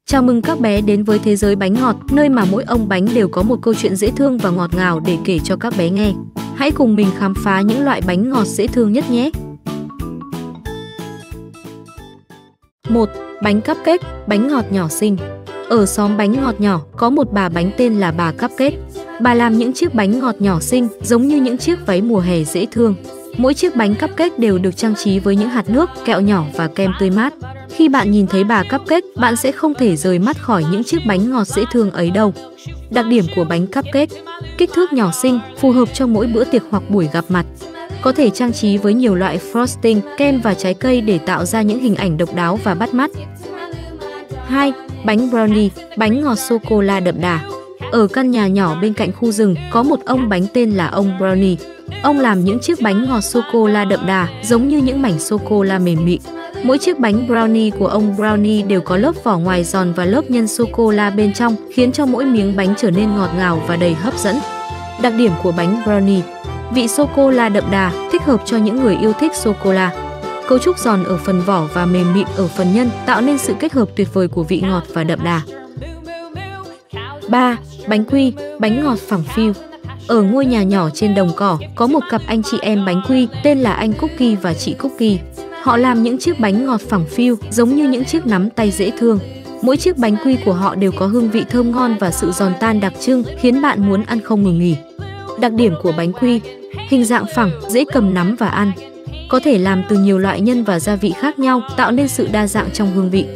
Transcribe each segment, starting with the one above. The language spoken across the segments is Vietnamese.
Chào mừng các bé đến với thế giới bánh ngọt, nơi mà mỗi ông bánh đều có một câu chuyện dễ thương và ngọt ngào để kể cho các bé nghe. Hãy cùng mình khám phá những loại bánh ngọt dễ thương nhất nhé! 1. Bánh cupcake, bánh ngọt nhỏ xinh. Ở xóm bánh ngọt nhỏ, có một bà bánh tên là bà Cupcake. Bà làm những chiếc bánh ngọt nhỏ xinh, giống như những chiếc váy mùa hè dễ thương. Mỗi chiếc bánh cupcake đều được trang trí với những hạt nước, kẹo nhỏ và kem tươi mát. Khi bạn nhìn thấy bà Cupcake, bạn sẽ không thể rời mắt khỏi những chiếc bánh ngọt dễ thương ấy đâu. Đặc điểm của bánh cupcake: kích thước nhỏ xinh, phù hợp cho mỗi bữa tiệc hoặc buổi gặp mặt. Có thể trang trí với nhiều loại frosting, kem và trái cây để tạo ra những hình ảnh độc đáo và bắt mắt. 2. Bánh brownie, bánh ngọt sô-cô-la đậm đà. Ở căn nhà nhỏ bên cạnh khu rừng, có một ông bánh tên là ông Brownie. Ông làm những chiếc bánh ngọt sô-cô-la đậm đà, giống như những mảnh sô-cô-la mềm mịn. Mỗi chiếc bánh brownie của ông Brownie đều có lớp vỏ ngoài giòn và lớp nhân sô-cô-la bên trong, khiến cho mỗi miếng bánh trở nên ngọt ngào và đầy hấp dẫn. Đặc điểm của bánh brownie: vị sô-cô-la đậm đà, thích hợp cho những người yêu thích sô-cô-la. Cấu trúc giòn ở phần vỏ và mềm mịn ở phần nhân, tạo nên sự kết hợp tuyệt vời của vị ngọt và đậm đà. 3. Bánh quy, bánh ngọt phẳng phiu. Ở ngôi nhà nhỏ trên đồng cỏ, có một cặp anh chị em bánh quy tên là anh Cookie và chị Cookie. Họ làm những chiếc bánh ngọt phẳng phiu, giống như những chiếc nắm tay dễ thương. Mỗi chiếc bánh quy của họ đều có hương vị thơm ngon và sự giòn tan đặc trưng, khiến bạn muốn ăn không ngừng nghỉ. Đặc điểm của bánh quy: hình dạng phẳng, dễ cầm nắm và ăn. Có thể làm từ nhiều loại nhân và gia vị khác nhau, tạo nên sự đa dạng trong hương vị.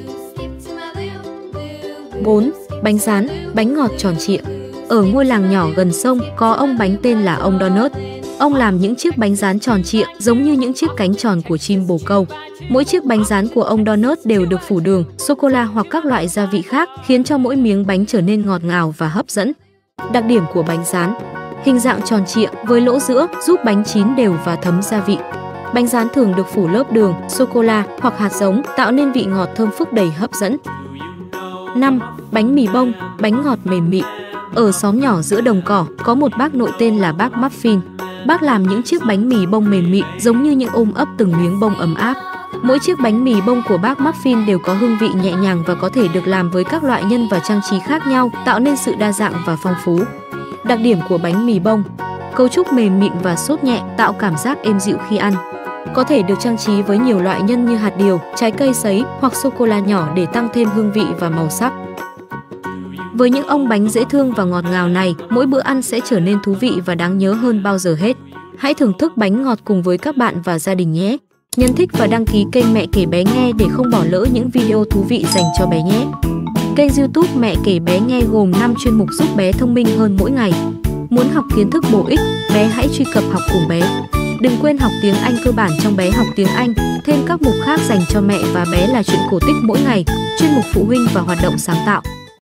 4. Bánh rán, bánh ngọt tròn trịa. Ở ngôi làng nhỏ gần sông, có ông bánh tên là ông Donut. Ông làm những chiếc bánh rán tròn trịa, giống như những chiếc cánh tròn của chim bồ câu. Mỗi chiếc bánh rán của ông Donut đều được phủ đường, sô-cô-la hoặc các loại gia vị khác, khiến cho mỗi miếng bánh trở nên ngọt ngào và hấp dẫn. Đặc điểm của bánh rán: hình dạng tròn trịa với lỗ giữa, giúp bánh chín đều và thấm gia vị. Bánh rán thường được phủ lớp đường, sô-cô-la hoặc hạt giống, tạo nên vị ngọt thơm phức đầy hấp dẫn. 5. Bánh mì bông, bánh ngọt mềm mịn. Ở xóm nhỏ giữa đồng cỏ, có một bác nội tên là bác Muffin. Bác làm những chiếc bánh mì bông mềm mịn, giống như những ôm ấp từng miếng bông ấm áp. Mỗi chiếc bánh mì bông của bác Muffin đều có hương vị nhẹ nhàng và có thể được làm với các loại nhân và trang trí khác nhau, tạo nên sự đa dạng và phong phú. Đặc điểm của bánh mì bông: cấu trúc mềm mịn và sốt nhẹ, tạo cảm giác êm dịu khi ăn. Có thể được trang trí với nhiều loại nhân như hạt điều, trái cây sấy hoặc sô-cô-la nhỏ để tăng thêm hương vị và màu sắc. Với những ông bánh dễ thương và ngọt ngào này, mỗi bữa ăn sẽ trở nên thú vị và đáng nhớ hơn bao giờ hết. Hãy thưởng thức bánh ngọt cùng với các bạn và gia đình nhé! Nhấn thích và đăng ký kênh Mẹ Kể Bé Nghe để không bỏ lỡ những video thú vị dành cho bé nhé! Kênh YouTube Mẹ Kể Bé Nghe gồm 5 chuyên mục giúp bé thông minh hơn mỗi ngày. Muốn học kiến thức bổ ích, bé hãy truy cập học cùng bé. Đừng quên học tiếng Anh cơ bản trong Bé Học Tiếng Anh, thêm các mục khác dành cho mẹ và bé là chuyện cổ tích mỗi ngày, chuyên mục phụ huynh và hoạt động sáng tạo.